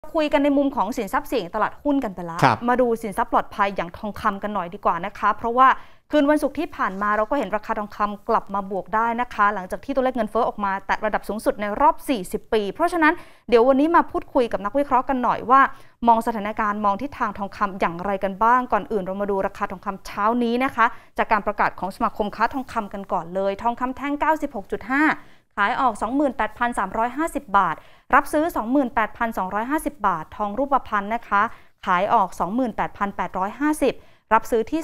คุยกันในมุมของสินทรัพย์เสี่ยงตลาดหุ้นกันไปแล้วมาดูสินทรัพย์ปลอดภัยอย่างทองคำกันหน่อยดีกว่านะคะเพราะว่าคืนวันศุกร์ที่ผ่านมาเราก็เห็นราคาทองคำกลับมาบวกได้นะคะหลังจากที่ตัวเลขเงินเฟ้อออกมาแตะระดับสูงสุดในรอบ40ปีเพราะฉะนั้นเดี๋ยววันนี้มาพูดคุยกับนักวิเคราะห์กันหน่อยว่ามองสถานการณ์มองทิศทางทองคำอย่างไรกันบ้างก่อนอื่นเรามาดูราคาทองคำเช้านี้นะคะจากการประกาศของสมาคมค้าทองคำกันก่อนเลยทองคำแท่ง 96.5 ขายออก 28,350 บาทรับซื้อ 28,250 บาททองรูปพรรณนะคะขายออก 28,850 รับซื้อที่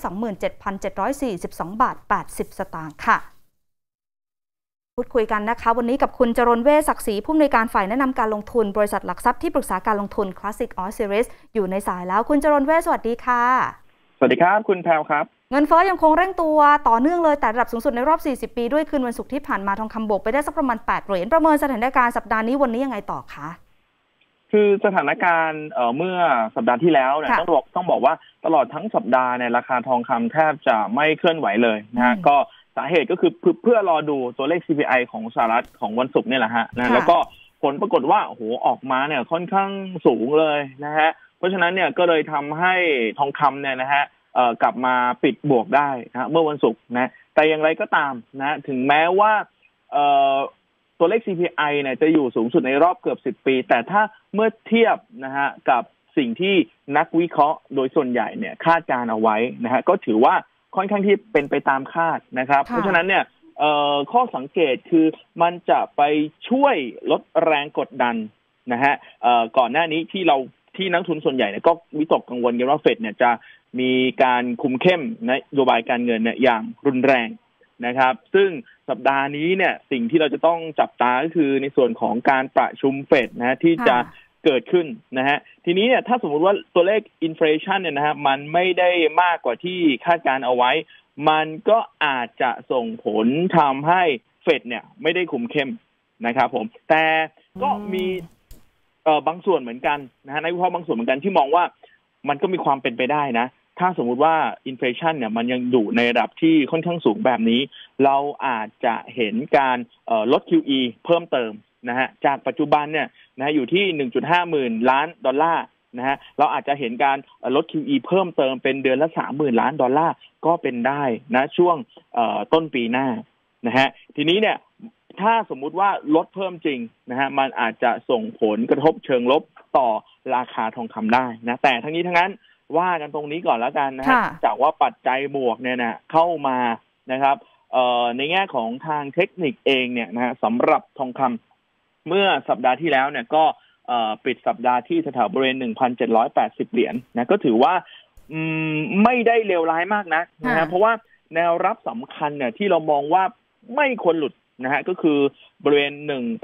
27,742 บาท 80 สตางค์ค่ะพูดคุยกันนะคะวันนี้กับคุณจรณเวชศักดิ์ศรีผู้อำนวยการฝ่ายแนะนำการลงทุนบริษัทหลักทรัพย์ที่ปรึกษาการลงทุน Classic Osiris อยู่ในสายแล้วคุณจรณเวชสวัสดีค่ะสวัสดีครับคุณแพรวครับเงินเฟ้อยังคงเร่งตัวต่อเนื่องเลยแต่ระดับสูงสุดในรอบ40ปีด้วยคืนวันศุกร์ที่ผ่านมาทองคำบวกไปได้สักประมาณ8เหรียญประเมินสถานการณ์สัปดาห์นี้วันนี้ยังไงต่อคะคือสถานการณ์เมื่อสัปดาห์ที่แล้วเนี่ยต้องบอกว่าตลอดทั้งสัปดาห์เนี่ยราคาทองคำแทบจะไม่เคลื่อนไหวเลยนะฮะก็สาเหตุก็คือเพื่อรอดูตัวเลข CPI ของสหรัฐของวันศุกร์นี่แหละฮะนะแล้วก็ผลปรากฏว่าโอ้โหออกมาเนี่ยค่อนข้างสูงเลยนะฮะเพราะฉะนั้นเนี่ยก็เลยทำให้ทองคำเนี่ยนะฮะกลับมาปิดบวกได้นะเมื่อวันศุกร์นะแต่อย่างไรก็ตามนะถึงแม้ว่าตัวเลข CPI เนี่ยจะอยู่สูงสุดในรอบเกือบ10ปีแต่ถ้าเมื่อเทียบนะฮะกับสิ่งที่นักวิเคราะห์โดยส่วนใหญ่เนี่ยคาดการเอาไว้นะฮะก็ถือว่าค่อนข้างที่เป็นไปตามคาดนะครับเพราะฉะนั้นเนี่ยข้อสังเกตคือมันจะไปช่วยลดแรงกดดันนะฮะก่อนหน้านี้ที่นักทุนส่วนใหญ่เนี่ยก็วิตกกังวลกันว่าเฟดเนี่ยจะมีการคุมเข้มนโยบายการเงินเนี่ยอย่างรุนแรงนะครับซึ่งสัปดาห์นี้เนี่ยสิ่งที่เราจะต้องจับตาก็คือในส่วนของการประชุมเฟดนะที่จะเกิดขึ้นนะฮะทีนี้เนี่ยถ้าสมมุติว่าตัวเลขอินเฟลชันเนี่ยนะฮะมันไม่ได้มากกว่าที่คาดการเอาไว้มันก็อาจจะส่งผลทำให้เฟดเนี่ยไม่ได้คุมเข้มนะครับผมแต่ก็มีบางส่วนเหมือนกันนะฮะนักวิเคราะห์บางส่วนเหมือนกันที่มองว่ามันก็มีความเป็นไปได้นะถ้าสมมุติว่าอินเฟลชันเนี่ยมันยังอยู่ในระดับที่ค่อนข้างสูงแบบนี้เราอาจจะเห็นการลด QE เพิ่มเติมนะฮะจากปัจจุบันเนี่ยนะอยู่ที่ 1.5 หมื่นล้านดอลลาร์นะฮะเราอาจจะเห็นการลด QE เพิ่มเติมเป็นเดือนละ 30,000 ล้านดอลลาร์ก็เป็นได้นะช่วงต้นปีหน้านะฮะทีนี้เนี่ยถ้าสมมุติว่าลดเพิ่มจริงนะฮะมันอาจจะส่งผลกระทบเชิงลบต่อราคาทองคำได้นะแต่ทั้งนี้ทั้งนั้นว่ากันตรงนี้ก่อนแล้วกันนะฮะจากว่าปัจจัยบวกเนี่ยนะเข้ามานะครับในแง่ของทางเทคนิคเองเนี่ยนะฮะสำหรับทองคำเมื่อสัปดาห์ที่แล้วเนี่ยก็ปิดสัปดาห์ที่แถวบริเวณ 1,780 เหรียญนะก็ถือว่าไม่ได้เลวร้ายมากนักนะฮะเพราะว่าแนวรับสำคัญเนี่ยที่เรามองว่าไม่ควรหลุดนะฮะก็คือบริเวณ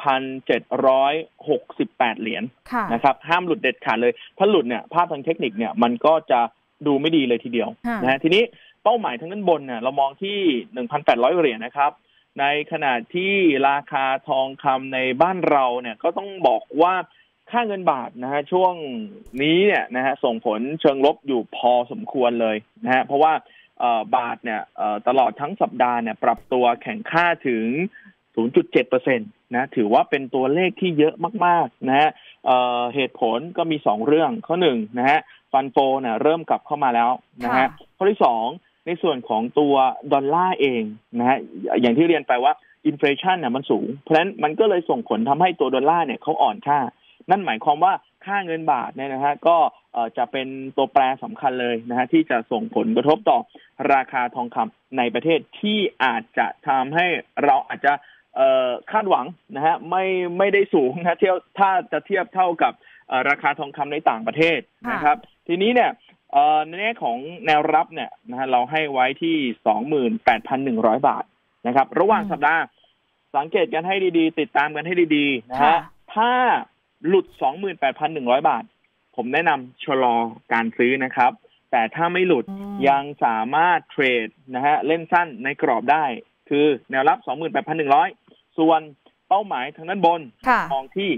1,768 เหรียญนะครับห้ามหลุดเด็ดขาดเลยถ้าหลุดเนี่ยภาพทางเทคนิคเนี่ยมันก็จะดูไม่ดีเลยทีเดียวนะฮะทีนี้เป้าหมายทางด้านบนเนี่ยเรามองที่ 1,800 เหรียญนะครับในขณะที่ราคาทองคำในบ้านเราเนี่ยก็ต้องบอกว่าค่าเงินบาทนะฮะช่วงนี้เนี่ยนะฮะส่งผลเชิงลบอยู่พอสมควรเลยนะฮะเพราะว่าบาทเนี่ยตลอดทั้งสัปดาห์เนี่ยปรับตัวแข่งค่าถึง 0.7% นะถือว่าเป็นตัวเลขที่เยอะมากๆนะฮะเหตุผลก็มี2เรื่องข้อ1นะฮะฟันโฟเนี่ยเริ่มกลับเข้ามาแล้วนะฮะข้อที่2ในส่วนของตัวดอลลาร์เองนะฮะอย่างที่เรียนไปว่าอินเฟลชันเนี่ยมันสูงเพราะฉะนั้นมันก็เลยส่งผลทำให้ตัวดอลลาร์เนี่ยเขาอ่อนค่านั่นหมายความว่าค่าเงินบาทเนี่ยนะฮะก็จะเป็นตัวแปรสำคัญเลยนะฮะที่จะส่งผลกระทบต่อราคาทองคำในประเทศที่อาจจะทำให้เราอาจจะคาดหวังนะฮะไม่ได้สูงนะถ้าจะเทียบเท่ากับราคาทองคำในต่างประเทศนะครับทีนี้เนี่ยในแง่ของแนวรับเนี่ยนะฮะเราให้ไว้ที่ 28,100 บาทนะครับระหว่างสัปดาห์สังเกตกันให้ดีๆติดตามกันให้ดีๆนะฮะถ้าหลุด 28,100 บาทผมแนะนำชะลอการซื้อนะครับแต่ถ้าไม่หลุดยังสามารถเทรดนะฮะเล่นสั้นในกรอบได้คือแนวรับ 28,100 ส่วนเป้าหมายทางด้านบนมองที่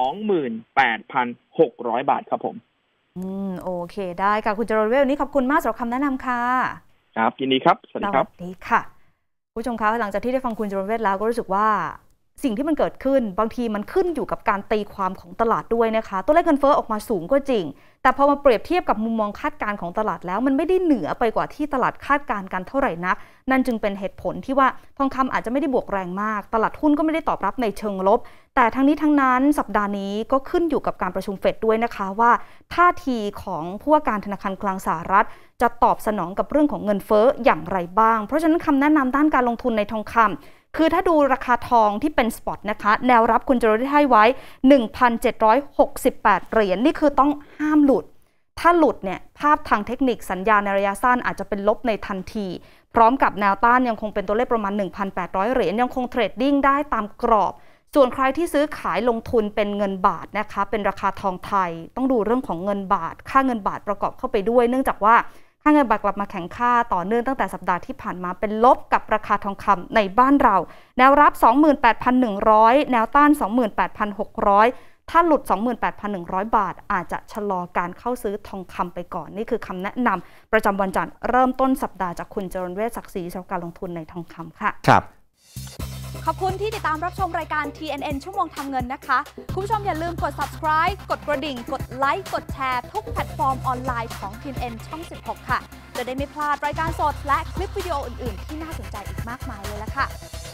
28,600 บาทครับผมโอเคได้ค่ะคุณจรณเวชวันนี้ขอบคุณมากสำหรับคำแนะนำค่ะครับยินดีครับสวัสดีครับสวัสดีค่ะผู้ชมคะหลังจากที่ได้ฟังคุณจรณเวชแล้วก็รู้สึกว่าสิ่งที่มันเกิดขึ้นบางทีมันขึ้นอยู่กับการตีความของตลาดด้วยนะคะตัวเลขเงินเฟ้อออกมาสูงก็จริงแต่พอมาเปรียบเทียบกับมุมมองคาดการณ์ของตลาดแล้วมันไม่ได้เหนือไปกว่าที่ตลาดคาดการณ์กันเท่าไหร่นักนั่นจึงเป็นเหตุผลที่ว่าทองคำอาจจะไม่ได้บวกแรงมากตลาดหุ้นก็ไม่ได้ตอบรับในเชิงลบแต่ทั้งนี้ทั้งนั้นสัปดาห์นี้ก็ขึ้นอยู่กับการประชุมเฟดด้วยนะคะว่าท่าทีของผู้ว่าการธนาคารกลางสหรัฐจะตอบสนองกับเรื่องของเงินเฟ้ออย่างไรบ้างเพราะฉะนั้นคำแนะนำด้านการลงทุนในทองคำคือถ้าดูราคาทองที่เป็นสปอตนะคะแนวรับคุณจะได้ให้ไว้ 1,768 เหรียญนี่คือต้องห้ามหลุดถ้าหลุดเนี่ยภาพทางเทคนิคสัญญาณในระยะสั้นอาจจะเป็นลบในทันทีพร้อมกับแนวต้านยังคงเป็นตัวเลขประมาณ 1,800 เหรียญยังคงเทรดดิ้งได้ตามกรอบส่วนใครที่ซื้อขายลงทุนเป็นเงินบาทนะคะเป็นราคาทองไทยต้องดูเรื่องของเงินบาทค่าเงินบาทประกอบเข้าไปด้วยเนื่องจากว่าค่าเงินบาทกลับมาแข็งค่าต่อเนื่องตั้งแต่สัปดาห์ที่ผ่านมาเป็นลบกับราคาทองคำในบ้านเราแนวรับ 28,100 แนวต้าน 28,600 ถ้าหลุด 28,100 บาทอาจจะชะลอการเข้าซื้อทองคำไปก่อนนี่คือคำแนะนำประจำวันจันทร์เริ่มต้นสัปดาห์จากคุณจรณเวชศักดิ์ศรีชาวการลงทุนในทองคำค่ะครับขอบคุณที่ติดตามรับชมรายการ TNN ชั่วโมงทำเงินนะคะคุณผู้ชมอย่าลืมกด subscribe กดกระดิ่งกดไลค์กดแชร์ทุกแพลตฟอร์มออนไลน์ของ TNN ช่อง 16 ค่ะจะได้ไม่พลาดรายการสดและคลิปวิดีโออื่นๆที่น่าสนใจอีกมากมายเลยล่ะค่ะ